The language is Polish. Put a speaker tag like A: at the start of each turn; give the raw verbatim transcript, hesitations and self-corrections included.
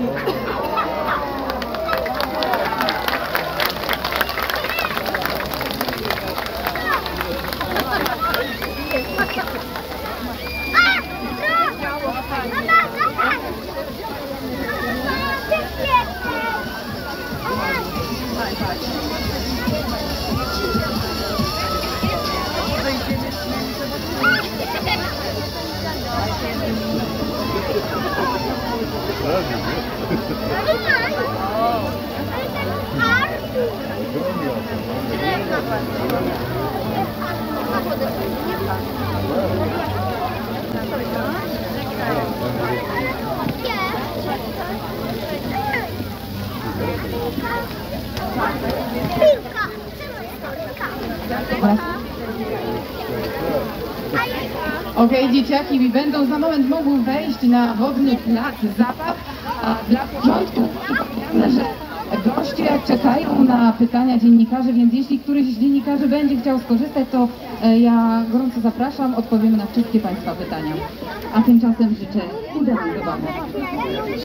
A: Okej, okay, dzieciaki będą za moment mogły wejść na wodny plac zabaw, a dla porządku przypominamy, że goście czekają na pytania dziennikarzy, więc jeśli któryś z dziennikarzy będzie chciał skorzystać, to ja gorąco zapraszam, odpowiemy na wszystkie Państwa pytania. A tymczasem życzę udanej zabawy.